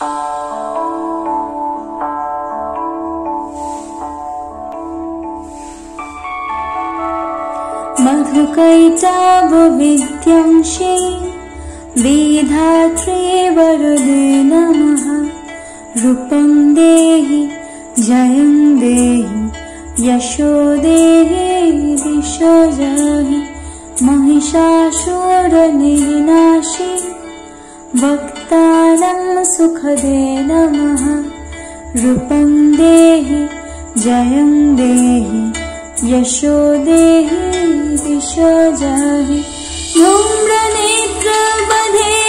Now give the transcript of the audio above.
मधुकैटभविद्यांशे विधात्रे वरदे नमः। रूपं देहि जयं देहि यशो देहि दिशो जहि। महिषासुरनिर्नाशे भक्तानां सुखदे नमः। रूपं देहि जयं देहि यशो देहि दिशो जहि। धूम्रनेत्रवधे